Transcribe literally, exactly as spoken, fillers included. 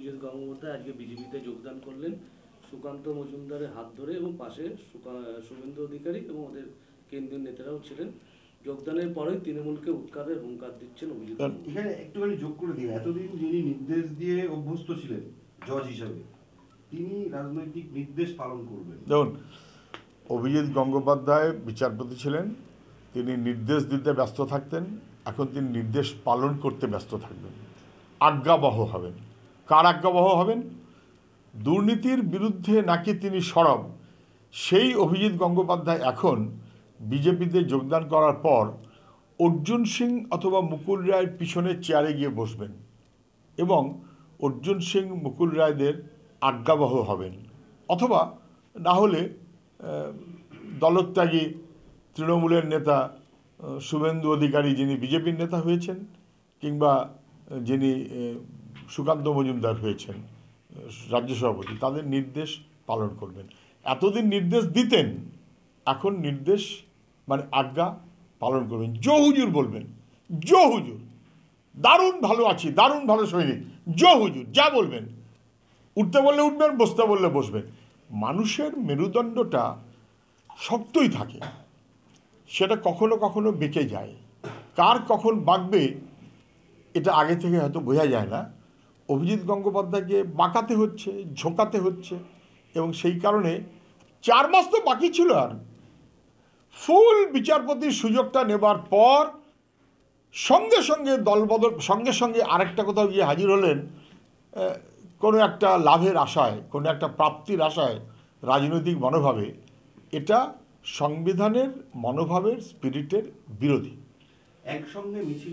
অভিজিৎ গঙ্গোপাধ্যায় আজকে বিজেপিতে যোগদান করলেন সুকান্ত মজুমদারের হাত ধরে, এবং পাশে শুভেন্দু অধিকারী এবং ওদের কেন্দ্রীয় নেতারাও ছিলেন। যোগদানের পরেই তৃণমূলকে উৎখাতের হুঙ্কার দিচ্ছেন অভিজিৎ। এখানে একটুখানি যোগ করে দিন, এতদিন যিনি নির্দেশ দিয়ে অভ্যস্ত ছিলেন জজ হিসাবে, তিনি রাজনৈতিক নির্দেশ পালন করবেন। দেখুন, অভিজিৎ গঙ্গোপাধ্যায় বিচারপতি ছিলেন, তিনি নির্দেশ দিতে ব্যস্ত থাকতেন, এখন তিনি নির্দেশ পালন করতে ব্যস্ত থাকবেন, আজ্ঞাবহ হবেন। কার আজ্ঞাবহ হবেন? দুর্নীতির বিরুদ্ধে নাকি তিনি সরব, সেই অভিজিৎ গঙ্গোপাধ্যায় এখন বিজেপিতে যোগদান করার পর অর্জুন সিং অথবা মুকুল রায়ের পিছনে চেয়ারে গিয়ে বসবেন এবং অর্জুন সিং মুকুল রায়দের আজ্ঞাবহ হবেন, অথবা না হলে দলত্যাগী তৃণমূলের নেতা শুভেন্দু অধিকারী, যিনি বিজেপির নেতা হয়েছেন, কিংবা যিনি সুকান্ত মজুমদার হয়েছেন রাজ্য সভাপতি, তাদের নির্দেশ পালন করবেন। এতদিন নির্দেশ দিতেন, এখন নির্দেশ মানে আজ্ঞা পালন করবেন। জো হুজুর বলবেন, জো হুজুর, দারুণ ভালো আছি, দারুণ ভালো সৈনিক, জো হুজুর, যা বলবেন। উঠতে বললে উঠবেন, বসতে বললে বসবেন। মানুষের মেরুদণ্ডটা শক্তই থাকে, সেটা কখনো কখনো বেঁকে যায়। কার কখন বাঁকবে এটা আগে থেকে হয়তো বোঝা যায় না। অভিজিৎ গঙ্গোপাধ্যায়কে বাঁকাতে হচ্ছে, ঝোঁকাতে হচ্ছে, এবং সেই কারণে চার মাস তো বাকি ছিল। আর ফুল বিচারপতির সুযোগটা নেবার পর সঙ্গে সঙ্গে দলবদল, সঙ্গে সঙ্গে আরেকটা কোথাও গিয়ে হাজির হলেন কোনো একটা লাভের আশায়, কোনো একটা প্রাপ্তির আশায়, রাজনৈতিক মনোভাবে। এটা সংবিধানের মনোভাবের, স্পিরিটের বিরোধী। একসঙ্গে মিছিল